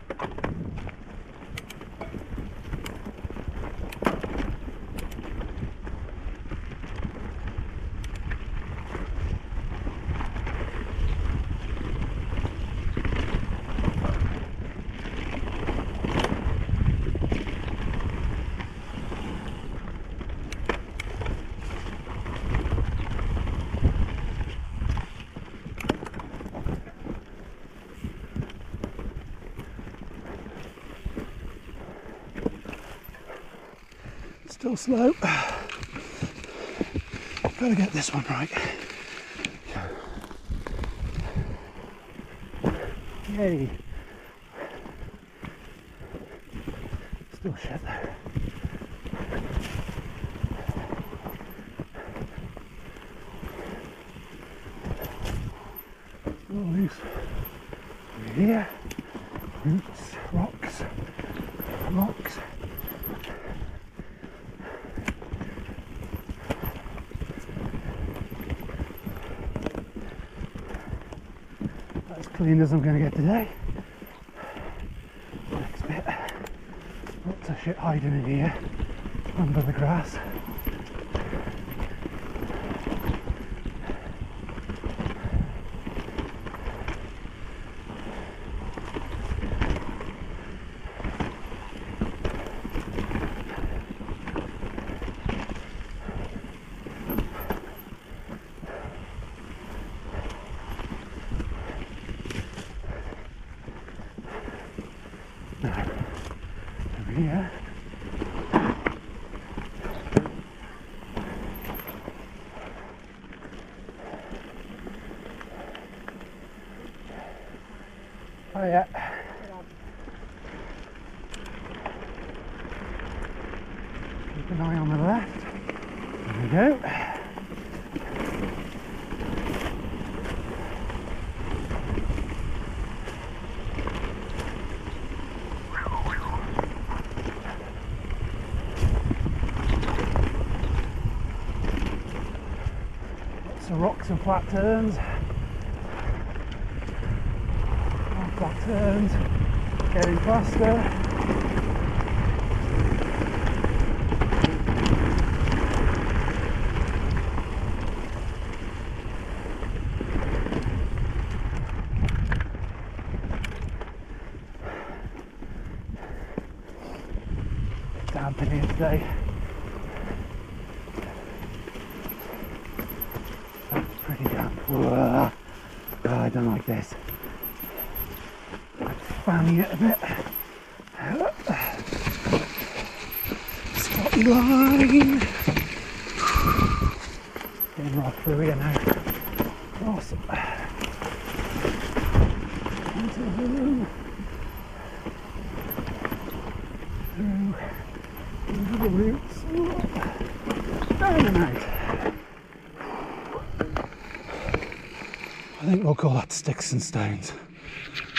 Still slow. Gotta get this one right. Yay. Still shit though. Still loose. Here. Roots, rocks, rocks. As clean as I'm going to get today. Next bit, lots of shit hiding in here under the grass. Over here. Oh yeah. Keep an eye on the left. There we go. Lots of rocks and flat turns. Flat turns, getting faster. Damp in here today. That's pretty damp. Whoa. Oh, I don't like this. Fanning it a bit. Spotty line. Getting rock through here now. Awesome. Into the room. Through. Into the roots. Down and out. I think we'll call that sticks and stones.